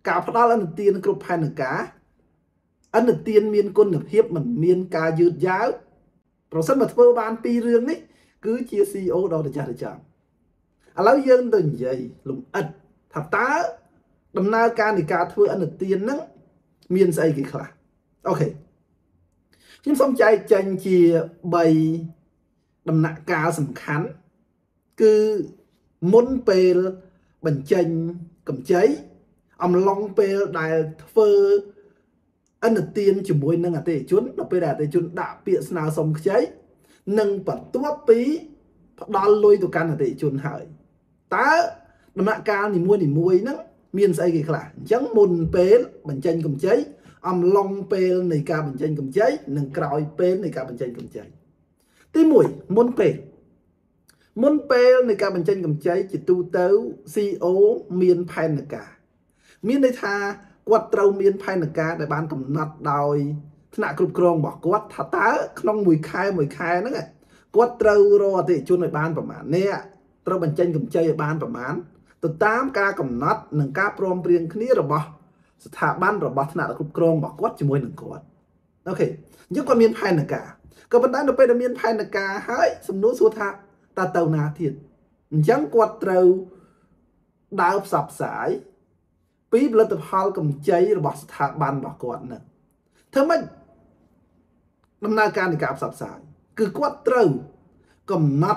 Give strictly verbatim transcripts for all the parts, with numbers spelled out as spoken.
cả phát đó là nửa tiền cục hai nửa cá anh nửa tiền miên quân nửa hiệp mình miên ca dư giáo rồi sân mà thưa ban pi riêng đấy cứ chia xê e ô đó để trả được chẳng à lão dân từ vậy lùng ật thật tá đầm na ca thì ca thưa anh nửa tiền nắng miên xây cái khả ok nhưng xong chạy tranh chia bày đầm nạ ca sầm khán cứ muốn bê bẩn chanh cầm cháy ông long bê đại phơ anh được tiền chỉ mùi nâng à tệ chuốn nó bê đại tệ chuốn đã bịa nào xong cháy nâng bật tuốt bí đo lôi tụ can là tệ chuốn hỏi tá đầm nạ ca thì mua thì mùi nâng miên xây cái khả chẳng môn bê bẩn chanh cầm cháy ông long bê này ca bẩn chanh cầm cháy nâng còi bê này ca bẩn chanh cầm cháy tí mùi môn bê môn bê này cả bản chân cầm cháy chỉ tu tấu xê e ô miên phai nè cả miên đây tha quạt trâu miên phai nè cả để ban cầm nát đòi nạ cục krong bỏ quạt thả tá không mùi khai mùi khai nữa quạt trâu rồi thì chôn lại ban bảo mãn nè trâu bản chân cầm cháy ban bảo mãn từ tám ca cầm nát nâng ca prom riêng kia rồi bỏ thả ban rồi bỏ nạ cục krong bỏ quạt chỉ mùi nâng quạt ok nhưng còn miên phai nè cả có vấn đề nó bây giờ miên phai nè cả hỡi sầm núi xua tha ta tàu na thiệt chẳng quạt trâu đào sập sải bí bật tập hal cầm cháy rồi bỏ thả ban bỏ quạt nè thế mình năm nay can thì cạp sập sải cứ quạt trâu cầm nát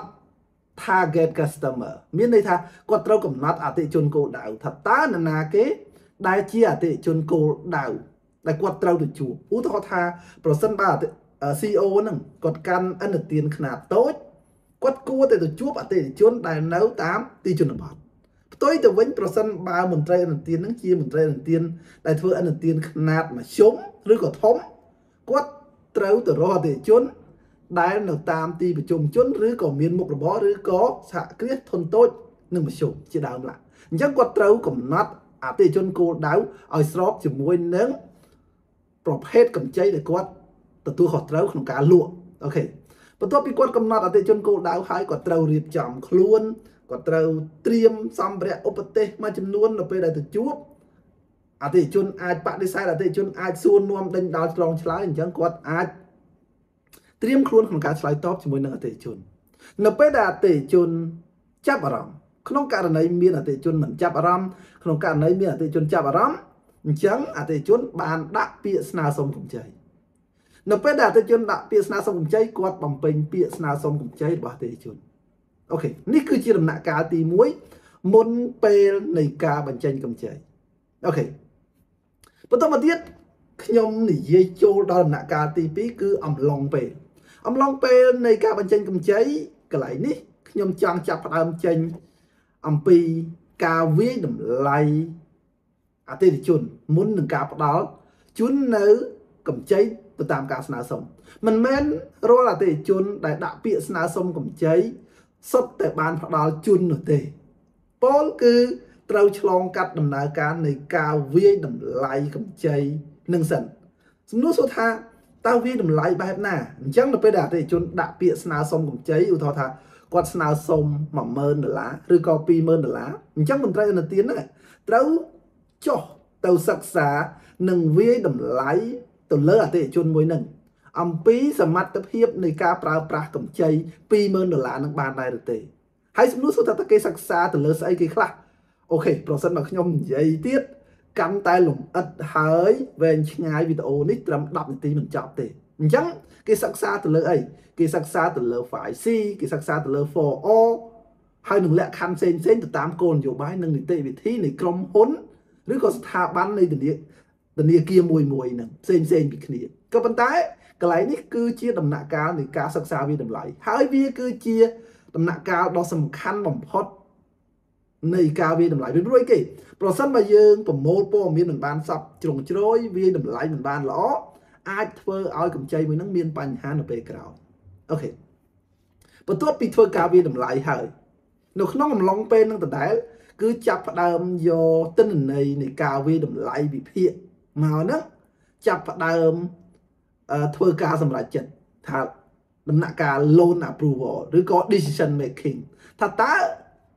target customer miễn đây tha quạt trâu cầm nát à tệ chôn cô đào thật tá nè nà kế đại chia à tệ chôn cô đào đại quạt trâu được chủ ú thọ tha percent ba xê e ô nè còn can ăn được tiền khả tốt quát cua từ chuột à từ chuột đại nấu tám ti chuột bọt tôi từ vĩnh percent ba mình trai lần tiền nắng chia mình trai lần tiền đại thừa ăn lần tiền nạt mà sống rồi có thống quát trâu từ rồi từ chuột đại nấu tám ti bị chôm chuột rồi có miên mục rồi bó rồi có xạ kết thôn tốt nhưng mà sống chỉ đào lại chắc quát trâu cầm nát à từ chuột cô đáo ở shop chỉ muối nướng prop hết cầm cháy để quát từ tôi họ trâu không cả lụa okបន្ទាប់ពីគាត់កំណត់អតិជនគោលដៅហើយគាត់ត្រូវរៀបចំខ្លួនគាត់ត្រូវត្រៀមសម្ភារៈឧបទេសមួយចំនួននៅពេលដែលទៅជួបអតិជនអាចបដិសេធអតិជនអាចសួរនាំដេញដោលឆ្លងឆ្លើយអញ្ចឹងគាត់អាចត្រៀមខ្លួនក្នុងការឆ្លើយតបជាមួយនឹងអតិជននៅពេលដែលអតិជនចាប់អារម្មណ៍ក្នុងករណីមានអតិជនមិនចាប់អារម្មណ៍ក្នុងករណីមានអតិជនចាប់អារម្មណ៍អញ្ចឹងអតិជនបានដាក់ពាក្យស្នើសុំកម្ចីនៅពេលដែលអតិជនដាក់ពាក្យស្នើសុំកម្ចីគាត់បំពេញពាក្យស្នើសុំកម្ចីរបស់អតិជនអូខេនេះគឺជាដំណាក់កាលទីមួយមុនពេលនៃការបញ្ចេញកម្ចីអូខេបន្តមកទៀតខ្ញុំនិយាយចូលដល់ដំណាក់កាលទីពីរគឺអំឡុងពេលអំឡុងពេលនៃការបញ្ចេញកម្ចីកន្លែងនេះខ្ញុំចង់ចាប់ផ្ដើមចេញអំពីការវាយតម្លៃអតិថិជនមុននឹងការផ្ដល់ជូននៅកម្ចីទៅតាមការស្នើសុំមិនមែនរាល់អតិថិជនដែលដាក់ពាក្យស្នើសុំកម្ចីសុទ្ធតែបានផ្ដល់ជូននោះទេពលគឺត្រូវឆ្លងកាត់ដំណើរការនៃការវាយតម្លៃកម្ចីនឹងសិនសំណួរសួរថាតើវាយតម្លៃបែបណាអញ្ចឹងនៅពេលដែលអតិថិជនដាក់ពាក្យស្នើសុំកម្ចីឧទាហរណ៍ថាគាត់ស្នើសុំមួយម៉ឺនដុល្លារឬក៏ពីរម៉ឺនដុល្លារអញ្ចឹងមន្ត្រីអនុទានហ្នឹងត្រូវចុះទៅសិក្សានិងវាយតម្លៃទៅលើអតិថិជនមួយនឹងអំពីសមត្ថភាពនៃការប្រើប្រាស់កម្ចីពីរម៉ឺនដុល្លារនឹងបានដែរឬទេហើយសំណួរសួរថាគេសិក្សាទៅលើស្អីគេខ្លះអូខេប្រសិនបើខ្ញុំនិយាយទៀតកាន់តែលំអិតហើយវែងឆ្ងាយវីដេអូនេះត្រឹមដប់នាទីមិនចប់ទេអញ្ចឹងគេសិក្សាទៅលើអីគេសិក្សាទៅលើ ហ្វៃ សី គេសិក្សាទៅលើ ហ្វ័រ អូ ហើយនឹងលក្ខខណ្ឌផ្សេងៗទៅតាមគោលនយោបាយនិងនីតិវិធីនៃក្រុមហ៊ុនឬក៏ស្ថាប័ននៃធនាគារមួយមួយហ្នឹងផ្សេងផ្សេងពីគ្នាក៏ប៉ុន្តែកន្លែងនេះគឺជាដំណាក់កាលនៃការសិក្សាវិតម្លៃហើយវាគឺជាដំណាក់កាលដ៏សំខាន់បំផុតនៃការវិតម្លៃវារួយគេប្រសិនបើយើងប្រមូលព័ត៌មានមិនបានសពជ្រុងជ្រោយវិតម្លៃមិនបានល្អអាចធ្វើឲ្យកម្ចីមួយហ្នឹងមានបញ្ហានៅពេលក្រោយអូខេបន្ទាប់ពីធ្វើការវិតម្លៃហើយនៅក្នុងអំឡុងពេលហ្នឹងដដែលគឺចាប់ផ្ដើមយកទិន្នន័យនៃការវិតម្លៃវិភាគមកហ្នឹងចាប់ផ្ដើមធ្វើការសម្រេចចិត្តថាដំណាក់កាល loan approval ឬក៏ decision making ថាតើ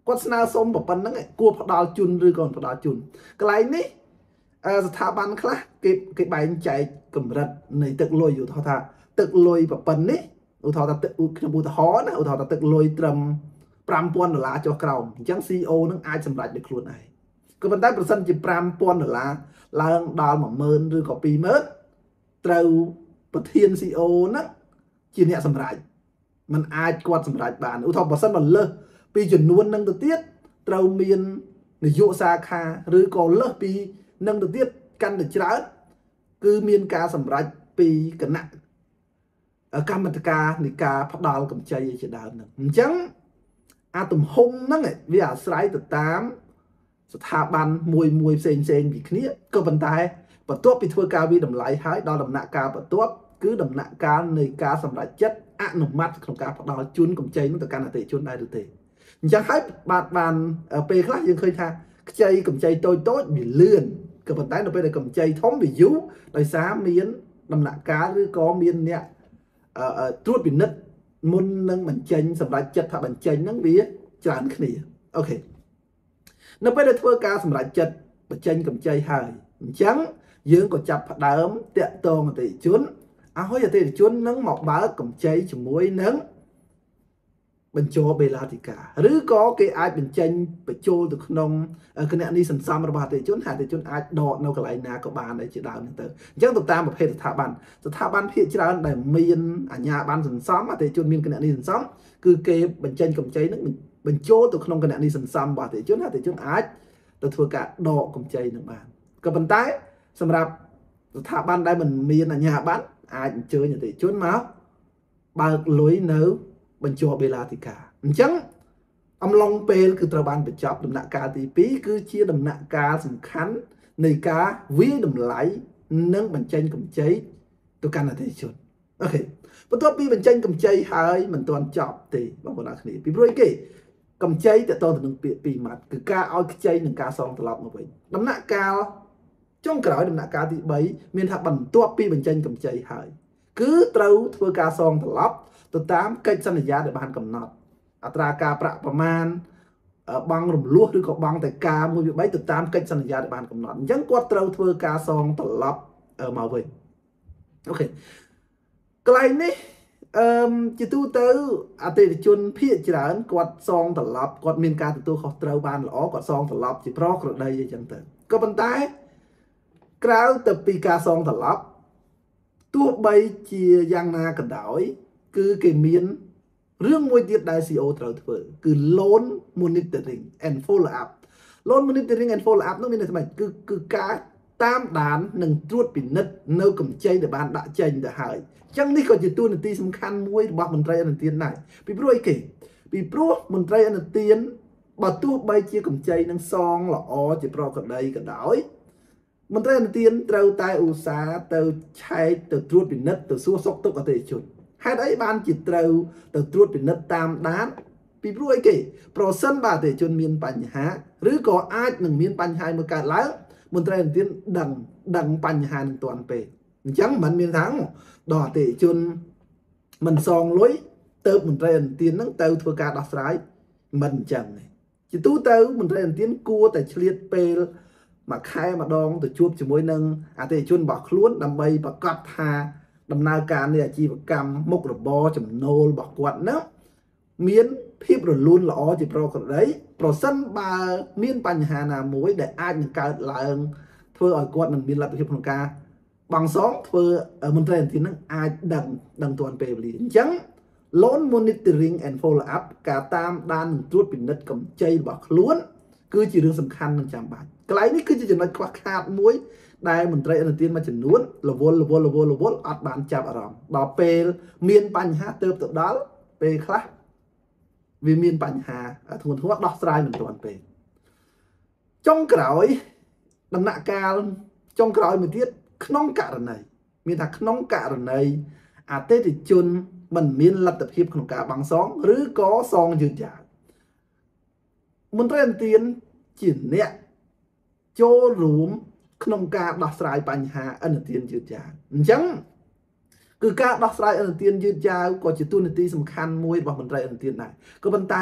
គាត់ស្នើសុំប៉ុណ្ណឹងគួរផ្ដាល់ជូនឬក៏ផ្ដាល់ជូនកន្លែងនេះស្ថាប័នខ្លះគេគេបែងចែកកម្រិតនៃទឹកលុយឧទាហរណ៍ថាទឹកលុយប៉ុណ្ណេះឧទាហរណ៍ថាទឹកខ្ញុំឧទាហរណ៍ណាឧទាហរណ៍ថាទឹកលុយត្រឹមប្រាំពាន់ដុល្លារចុះក្រោមអញ្ចឹង ซี อี អូ នឹងអាចសម្រេចដោយខ្លួនឯងក៏ប៉ុន្តែប្រសិនជាប្រាំពាន់ដុល្លារឡើងដល់មួយម៉ឺនឬក៏ពីរម៉ឺនត្រូវប្រធាន ซี อี អូ ហ្នឹងជាអ្នកសម្រេចมันអាចគាត់សម្រេចបានឧទាហរណ៍បើសិនមកលើសពីចំនួននឹងទៅទៀតត្រូវមាននាយកសាខាឬក៏លើសពីនឹងទៅទៀតកាន់តែច្រើនគឺមានការសម្រេចពីគណៈកម្មាធិការនៃការផ្ដាល់កម្ចីជាដើមហ្នឹងអញ្ចឹងអាទំហំហ្នឹងវាអាស្រ័យទៅតាមស្ថាប័នមួយមួយផ្សេងផ្សេងពីគ្នាក៏ប៉ុន្តែបន្ទាប់ពីធ្វើការវិតម្លៃហើយដល់ដំណាក់កាលបន្ទាប់គឺដំណាក់កាលនៃការសម្រេចចិត្តអនុម័តក្នុងការផ្ដាល់ជូនកម្ចីនោះទៅកាន់អតិថិជនដែរឬទេអញ្ចឹងហើយបាទបានពេលខ្លះយើងឃើញថាខ្ចីកម្ចីតូចតូចវាលឿនក៏ប៉ុន្តែនៅពេលដែលកម្ចីធំវាយូរដោយសារមានដំណាក់កាលឬក៏មានអ្នកត្រួតពិនិត្យមុននឹងបញ្ចេញសម្រាប់ចិត្តថាបញ្ចេញហ្នឹងវាច្រើនគ្នាអូខេនៅពេលដែលធ្វើការសម្រេចចិត្តបញ្ចេញកម្ចីហើយអញ្ចឹងយើងក៏ចាប់ផ្ដើមតាក់ទងអតិថិជនឲ្យអតិថិជននឹងមកបើកកម្ចីជាមួយនឹងបញ្ចុះបេឡាធិការឬក៏គេអាចបញ្ចេញបញ្ចូលទៅក្នុងគណនីសន្សំរបស់អតិថិជនហើយអតិថិជនអាចដកនៅកន្លែងណាក៏បានដែរជាដើមហ្នឹងទៅអញ្ចឹងទៅតាមប្រភេទស្ថាប័នស្ថាប័នភាគច្រើនដែលមានអាជ្ញាប័ណ្ណសន្សំអតិថិជនមានគណនីសន្សំគឺគេបញ្ចេញកម្ចីហ្នឹងបញ្ចូលទៅក្នុងគណនីសន្សំរបស់អតិថិជនអតិថិជនអាចទៅធ្វើការដកកម្ចីនឹងបានក៏ប៉ុន្តែសម្រាប់ស្ថាប័នដែលមិនមានអាជ្ញាប័ណ្ណអាចអញ្ជើញអតិថិជនមកបើកលុយនៅបញ្ចុះបេឡាធិការអញ្ចឹងអំឡុងពេលគឺត្រូវបានបញ្ចប់ដំណាក់កាលទីពីរគឺជាដំណាក់កាលសំខាន់នៃការវាយតម្លៃនិងបញ្ចេញកម្ចីទៅកាន់អតិថិជនអូខេបន្ទាប់ពីបញ្ចេញកម្ចីហើយមិនទាន់ចប់ទេបងប្អូនអ្នកគ្នាពីព្រោះគេកម្ចីតទៅទៅនឹងពាក្យពីរម៉ាត់គឺការឲ្យខ្ចីនិងការសងត្រឡប់មកវិញដំណាក់កាលចុងក្រោយដំណាក់កាលទីបីមានថាបន្ទាប់ពីបញ្ចេញកម្ចីហើយគឺត្រូវធ្វើការសងត្រឡប់ទៅតាមកិច្ចសន្យាដែលបានកំណត់អត្រាការប្រាក់ប្រមាណបង់រំលោះឬក៏បង់តែការមួយវាបីទៅតាមកិច្ចសន្យាដែលបានកំណត់អញ្ចឹងគាត់ត្រូវធ្វើការសងត្រឡប់មកវិញអូខេកន្លែងនេះអឺជាទូទៅអតិថិជនភាគច្រើនគាត់សងត្រឡប់គាត់មានការទទួលខុសត្រូវបានល្អគាត់សងត្រឡប់ជាប្រក្រតីអញ្ចឹងទៅក៏ប៉ុន្តែក្រៅទៅពីការសងត្រឡប់ទោះបីជាយ៉ាងណាក៏ដោយគឺគេមានរឿងមួយទៀតដែល ซี อี អូ ត្រូវធ្វើគឺ loan monitoring and follow up loan monitoring and follow up នោះមានន័យថាគឺគឺការតាមដាននិងត្រួតពិនិត្យនៅកម្ចីដែលបានដាក់ចេញទៅហើយអញ្ចឹងនេះក៏ជាតួនាទីសំខាន់មួយរបស់មន្ត្រីអនុទានដែរពីព្រោះអីគេពីព្រោះមន្ត្រីអនុទានបើទោះបីជាកម្ចីនឹងសងល្អជាប្រក្រតីក៏ដោយមន្ត្រីអនុទានត្រូវតែឧស្សាហ៍ទៅឆែកទៅត្រួតពិនិត្យទៅសួរសុខទុក្ខអតិថិជនហេតុអីបានជាត្រូវទៅត្រួតពិនិត្យតាមដានពីព្រោះអីគេប្រសិនបើអតិថិជនមានបញ្ហាឬក៏អាចនឹងមានបញ្ហាមួយកើតឡើងមន្ត្រីអនុទានដឹងដឹងបញ្ហានឹងទាន់ពេលអញ្ចឹងមិនមានថាដល់អតិថិជនមិនសងលុយទៅមន្ត្រីអនុទានហ្នឹងទៅធ្វើការដោះស្រាយមិនអញ្ចឹងទេជាទូទៅមន្ត្រីអនុទានគួរតែឆ្លៀតពេលមួយខែម្ដងទៅជួបជាមួយនឹងអតិថិជនរបស់ខ្លួនដើម្បីប្រកាសថាដំណើរការនៃអាជីវកម្មមុខរបរចំណូលរបស់គាត់ហ្នឹងមានភាពរលូនល្អជាប្រក្រតីប្រសិនបើមានបញ្ហាណាមួយដែលអាចនឹងកើតឡើងធ្វើឲ្យគាត់មិនមានលទ្ធភាពក្នុងការបង់សងធ្វើមន្ត្រីអនុទានហ្នឹងអាចដឹងដឹងទាន់ពេលវេលាអញ្ចឹង loan monitoring and follow up ការតាមដាននិងត្រួតពិនិត្យកម្ចីរបស់ខ្លួនគឺជារឿងសំខាន់និងចាំបាច់កន្លែងនេះគឺជាចំណុចខ្វះខាតមួយដែលមន្ត្រីអនុទានមួយចំនួនរវល់រវល់រវល់រវល់អត់បានចាប់អារម្មណ៍ដល់ពេលមានបញ្ហាទៅទៅដល់ពេលខ្លះវាមានបញ្ហាធ្ងន់ធ្ងរដោះស្រាយមិនទាន់ពេលចុងក្រោយដំណាក់កាលចុងក្រោយមួយទៀតក្នុងករណីមានថាក្នុងករណីអតិថិជនមិនមានលទ្ធភាពក្នុងការបង់សងឬក៏សងយឺតយ៉ាវមន្ត្រីអនុទានជាអ្នកចូលរួមក្នុងការដោះស្រាយបញ្ហាអនុទានយឺតយ៉ាវអញ្ចឹងគឺការដោះស្រាយអនុទានយឺតយ៉ាវក៏ជាតួនាទីសំខាន់មួយរបស់មន្ត្រីអនុទានដែរក៏ប៉ុន្តែ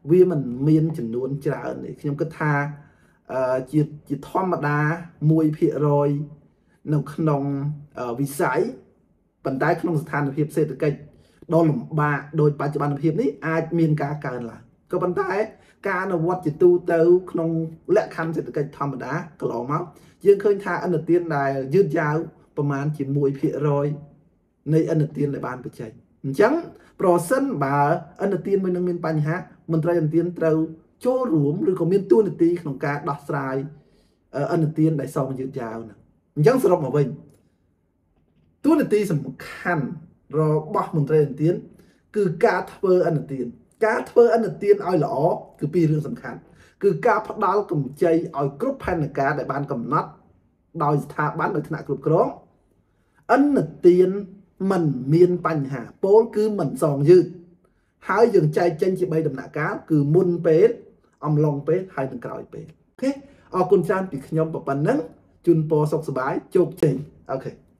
vì mình miên chừng luôn trả này nhưng cứ tha chỉ chỉ thom mà đa mùi phía rồi nó không vì sải bản tay không than hiệp xây từ kênh đo lủng ba đôi ba chục ban hiệp ní ai miên cá cả là có bản tay cá nó vót chỉ tu tâu không lẽ khăn xây từ kênh thom mà đá cái lọ máu dương khơi tha anh đầu tiên là dư daoประมาณchỉ mùi phía rồiในอันเตียนในบ้านไปใจจังโปรเซนบ่าอันเตียนมันยังมีปัญหามันตรายอันเตียนเราโจรวมหรือก็มีตัวอันตีของการดัดสายอันเตียนได้ซองยืดยาวนะจังสรุปมาเป็นตัวอันตีสำคัญรอบอกมันตรายอันเตียนคือการเทออันเตียนการเทออันเตียนเอาหล่อคือปีเรื่องสำคัญคือการพัฒนากลุ่มใจเอากรุ๊ปพันธุ์การในบ้านกำนัดโดยสถาบันโดยธนากรุ๊ปกรองอันเตียนmình miênปัญหาโป้คือมันสองยืดหายยังใจเจนจีใบดำหนักก้าคือมุนเป็ดอมลงเป็ดหายหนึ่งกลอยเป็ดโอเคเอาคุณจานปิดขยมปะปันนั้นจุนโปสกสบายโจกจริงโอเค